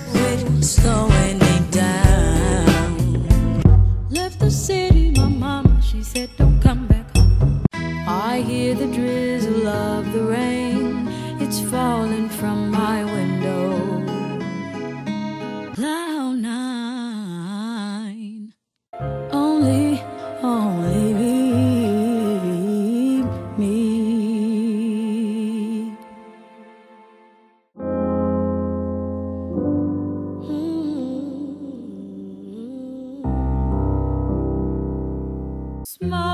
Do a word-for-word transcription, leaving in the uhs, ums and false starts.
We're slowing it down. Left the city, my mama, she said don't come back home. I hear the drizzle of the rain, it's falling from my window. Cloud nine, only, only me. Smile.